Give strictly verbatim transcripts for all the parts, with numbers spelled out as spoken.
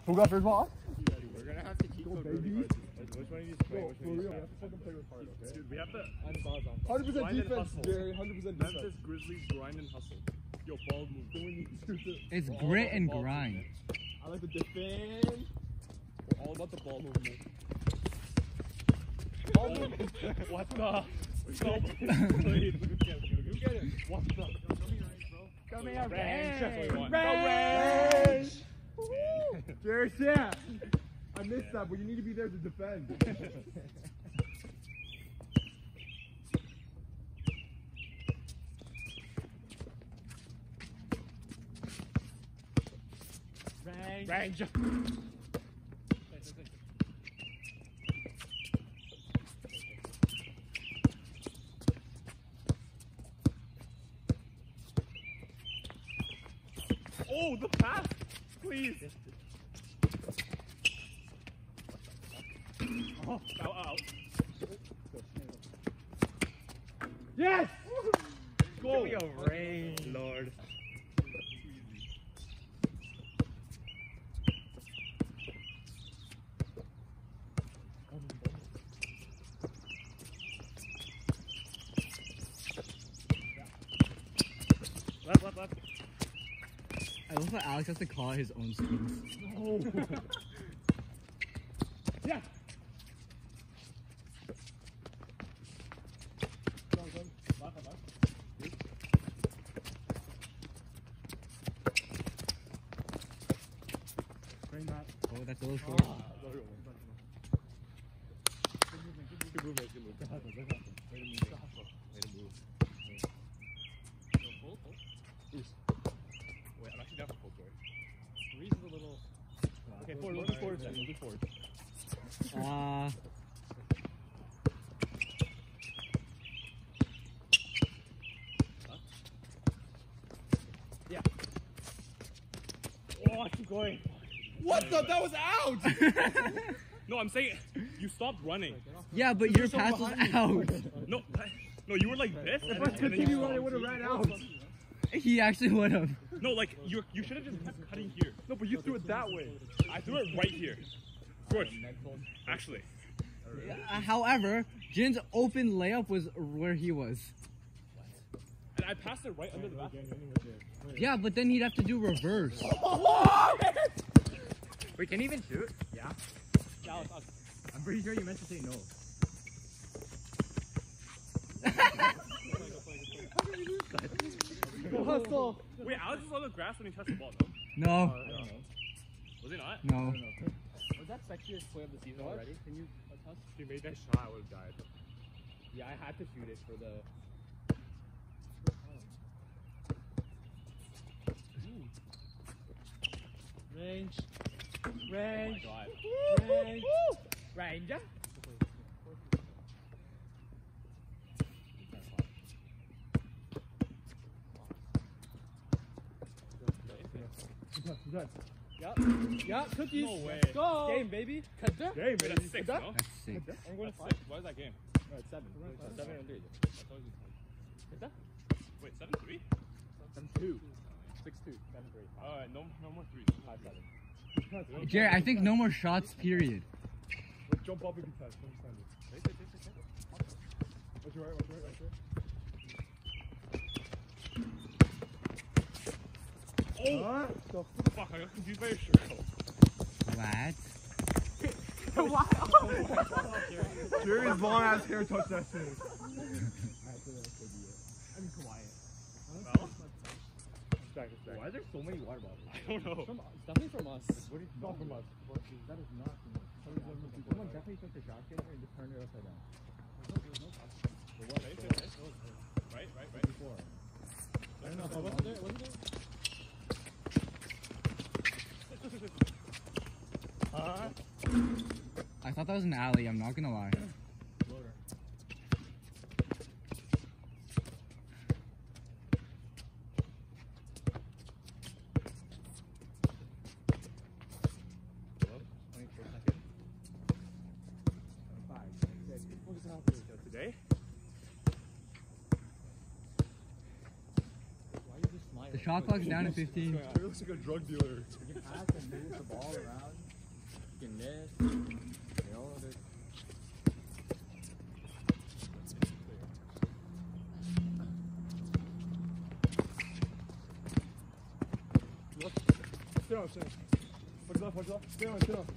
Who got first ball? We're gonna have to keep Go, going baby. really hard. Which one of you is playing? Which For one of you real, we is have to fucking play with heart, okay? Dude, we have to. one hundred percent Grind and defense, hustle. Gary. one hundred percent defense. Memphis Grizzlies grind and hustle. Yo, ball move. It's We're all grit about and the ball grind. movement. I like to defend. We're all about the ball movement. Ball movement. What the? Stop. Please. You get it. What the? Come here, range. Range. Range. Jared, yeah. I missed that, but you need to be there to defend. Range. Range. Oh, the pass! Please! Oh, out, out. Yes! Go! Give me a range. Lord. Left, left, left. I love how Alex has to call his own screens. No. Yeah. Go, go. Left, left, left. Bring that. Oh, that's a little short. Ah, good move, good move. Good hustle, good hustle. Way to move. Good hustle. Way to move. Full, full. Wait, I'm actually down for full story. Reese is a little. Okay, forward, we'll do forward then. We'll do forward. Uh, Yeah. Oh, I keep going. What the? That was out! No, I'm saying you stopped running. yeah, but your pass was out. No, no, you were like this. If and I then- and then you continued running, I stopped. would have ran out. He actually would have. No, like you you should have just kept cutting here. No, but you threw it that way. I threw it right here. Good. Actually. Uh, however, Jin's open layup was where he was. And I passed it right under the basket. Yeah, but then he'd have to do reverse. Wait, can you even shoot? Yeah. That was us. I'm pretty sure you meant to say no. Go hustle. Wait, Alex was on the grass when he touched the ball, no? No, Was he not? no. Was that sexiest play of the season already? Can you attest? If he made that shot, I would have died. Yeah, I had to shoot it for the. Range. Oh my Range. god. Range. Ranger? Good. Yep. Yep, cookies. No way. Let's go. Game, baby. Cut there. Game, Wait, baby. that's six, no? That's sick. I'm going That's to five. six. What is that game? No, it's seven. It's seven and three. I thought it was ten. Is that? Wait, seven three? Seven two. Six two. Seven three. Alright, no, no more threes. Five seven. Jerry, I think no more shots, period. Let's jump up if you touch. Understand it. Wait, wait, wait, wait, wait. What's your right? What's your right? What's your right? Oh! Huh? Fuck, I got confused by your shirt. What? Jerry's long ass hair touched that shit. I'm quiet. Well, Stack it, stack Why are there so many water bottles? I don't know. From, it's definitely from us. What is not from us? That is not from us. Someone definitely took the shotgun and just turned it upside down. Right, right, right. Right, right, right. Before. I don't know. But wasn't there? Wasn't there? Uh, I thought that was an alley, I'm not gonna lie. Loader. twenty-four seconds. twenty-five. twenty-six. What is happening? today? Why are you just smiling? The shot clock's down at fifteen. Jerry looks like a drug dealer. You can pass and move the ball around. fucking net. You know, there's Sit down, sit down. Watch left, watch left. Sit down, sit down.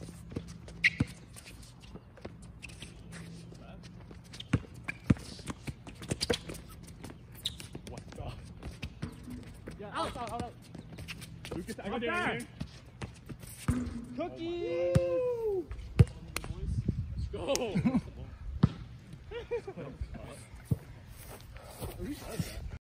What the? Yeah, out, out, out, out. Lucas, I got There. Darren here. Cookie! Let's go. Who does that?